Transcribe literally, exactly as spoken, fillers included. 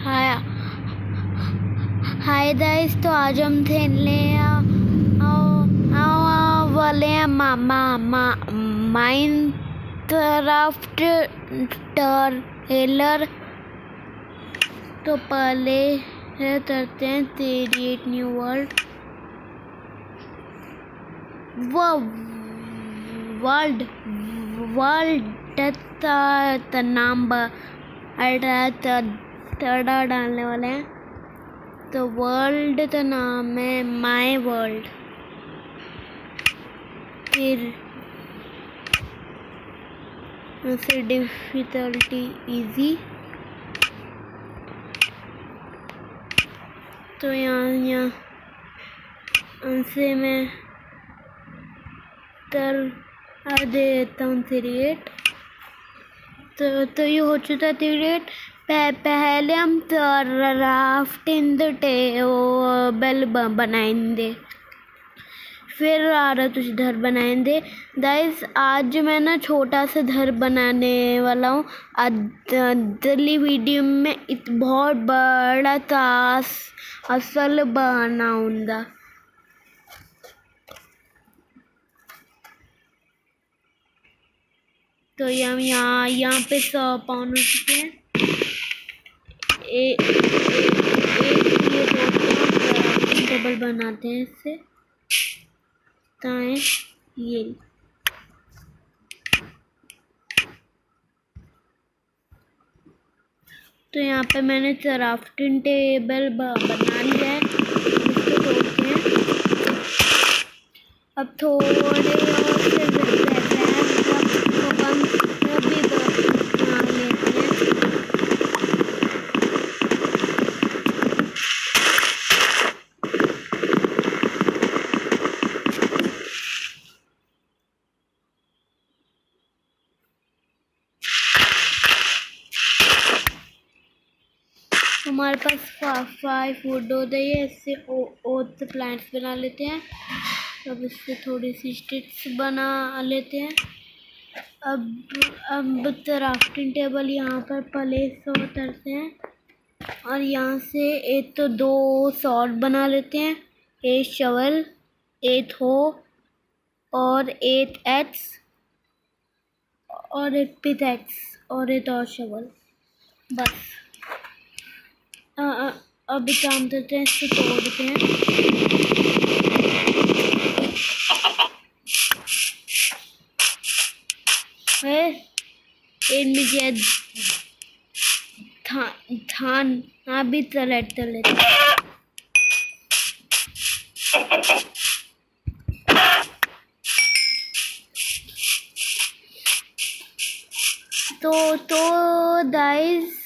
हाय hi guys, तो आज हम खेलने वाले हैं मामा माइनक्राफ्ट ट्रेलर। तो पहले करते हैं क्रिएट न्यू वर्ल्ड। वो वर्ल्ड वर्ल्ड का नाम तड़ा डालने वाले हैं। तो वर्ल्ड का नाम है माय वर्ल्ड। फिर से डिफिकल्टी इजी। तो यहाँ यहाँ से मैं कर देता हूँ क्रिएट। तो तो ये हो चुका है क्रिएट। पहले हम क्राफ्टिंग टेबल बनाएंगे, फिर आरत उस घर बनाएंगे। गाइस आज मैं ना छोटा सा घर बनाने वाला हूँ। अगली वीडियो में एक बहुत बड़ा ताश असल बनाऊंगा। तो हम यहाँ यहाँ पे सौ पाउन हो चुके हैं। एक ये टेबल बनाते हैं इससे। ताए ये तो यहाँ पे मैंने क्राफ्टिंग टेबल बना लिया है। इसको तोड़ते हैं। अब थोड़े और से रहते हैं, तो हम भी बना लेते हैं। हमारे पास फाइव वुड हो गई है। इससे ओथ प्लांट्स बना लेते हैं। अब इससे थोड़ी सी स्टिक्स बना लेते हैं। अब अब क्राफ्टिंग टेबल यहाँ पर प्लेस करते हैं और यहाँ से एक तो दो सॉर्ड बना लेते हैं, एक शवल, एक हो और एक एक्स और एक पिकैक्स और एक और शवल। बस आ, आ, अब काम करते हैं, इसको तोड़ते हैं। मुझे था, थान हाँ भी सेलेक्ट कर लेते हैं। तो तो गाइस